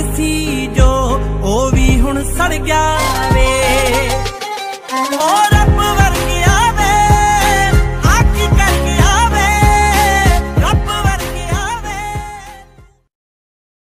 घर सी जो ओ भी हुण सड़ गया वे।